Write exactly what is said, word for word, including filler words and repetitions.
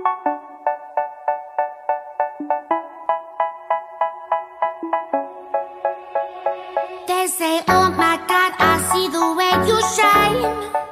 They say, oh my God, I see the way you shine.